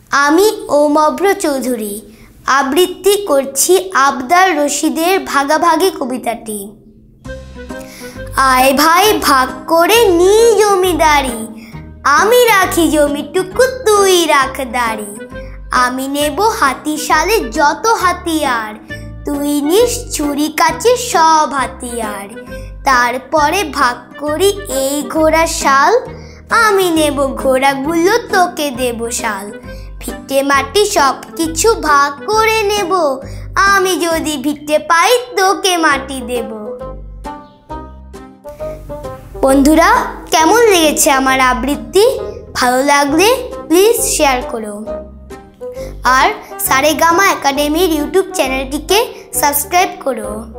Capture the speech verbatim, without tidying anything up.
আমি ওমভ্র চৌধুরী আবৃত্তি করছি আবদার রশিদের ভাগাভাগি কবিতাটি। আয় ভাই ভাগ করে নি জমিদারি, আমি রাখি জমিটুকু তুই রাখ দাড়ি। আমি নেব হাতিশালে যত হাতিয়ার, তুই নিস ছুরি কাচি সব হাতিয়ার। তারপরে ভাগ করি এই ঘোড়ার শাল, আমি নেব ঘোড়াগুলো তোকে দেব শাল। ভিটে মাটি সব কিছু ভাগ করে নেব, আমি যদি ভিটে পাই তোকে মাটি দেব। বন্ধুরা, কেমন লেগেছে আমার আবৃত্তি? ভালো লাগলে প্লিজ শেয়ার করো, আর সারেগামা একাডেমির ইউটিউব চ্যানেলটিকে সাবস্ক্রাইব করো।